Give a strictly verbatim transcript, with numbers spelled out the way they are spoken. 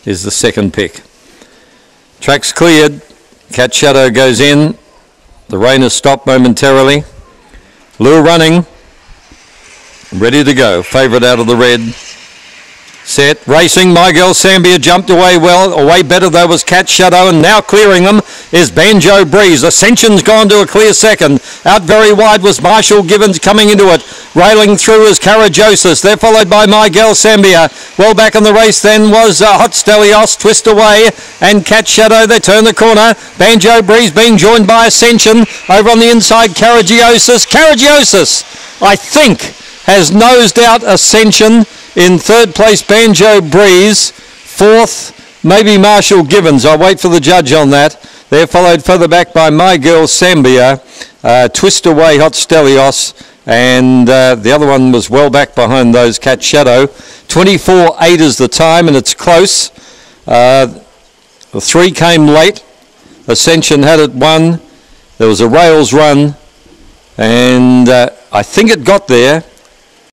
is the second pick. Track's cleared. Cat Shadow goes in. The rain has stopped momentarily. Lure running. Ready to go. Favourite out of the red. Set, racing, My Girl Sambia jumped away well, away better though was Cat Shadow, and now clearing them is Banjo Breeze. Ascension's gone to a clear second. Out very wide was Marshall Gibbons coming into it. Railing through is Carajosis. They're followed by My Girl Sambia. Well back in the race then was uh, Hot Stelios, Twist Away, and Cat Shadow. They turn the corner. Banjo Breeze being joined by Ascension. Over on the inside, Carajosis. Carajosis, I think, has nosed out Ascension. In third place, Banjo Breeze. Fourth, maybe Marshall Gibbons. I'll wait for the judge on that. They're followed further back by My Girl Sambia, uh, Twist Away, Hot Stelios, and uh, the other one was well back behind those, Cat Shadow. twenty-four eight is the time, and it's close. Uh, the three came late. Ascension had it won. There was a rails run, and uh, I think it got there.